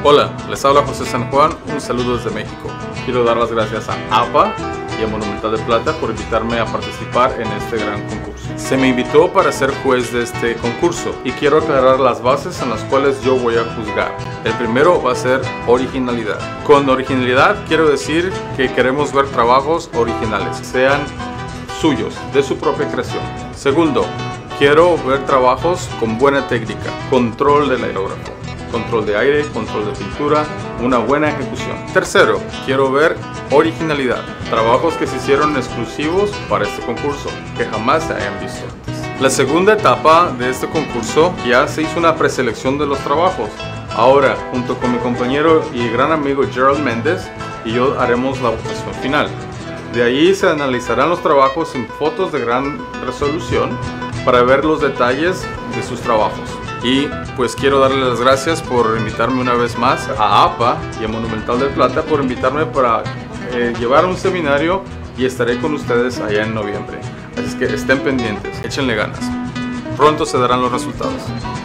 Hola, les habla José San Juan, un saludo desde México. Quiero dar las gracias a APA y a Monumental de Plata por invitarme a participar en este gran concurso. Se me invitó para ser juez de este concurso y quiero aclarar las bases en las cuales yo voy a juzgar. El primero va a ser originalidad. Con originalidad quiero decir que queremos ver trabajos originales, sean suyos, de su propia creación. Segundo, quiero ver trabajos con buena técnica, control del aerógrafo, control de aire, control de pintura, una buena ejecución. Tercero, quiero ver originalidad, trabajos que se hicieron exclusivos para este concurso, que jamás se hayan visto antes. La segunda etapa de este concurso ya se hizo una preselección de los trabajos. Ahora, junto con mi compañero y gran amigo Gerald Méndez y yo haremos la votación final. De ahí se analizarán los trabajos en fotos de gran resolución para ver los detalles de sus trabajos. Y pues quiero darles las gracias por invitarme una vez más a APA y a Monumental de Plata por invitarme para llevar un seminario y estaré con ustedes allá en noviembre. Así que estén pendientes, échenle ganas. Pronto se darán los resultados.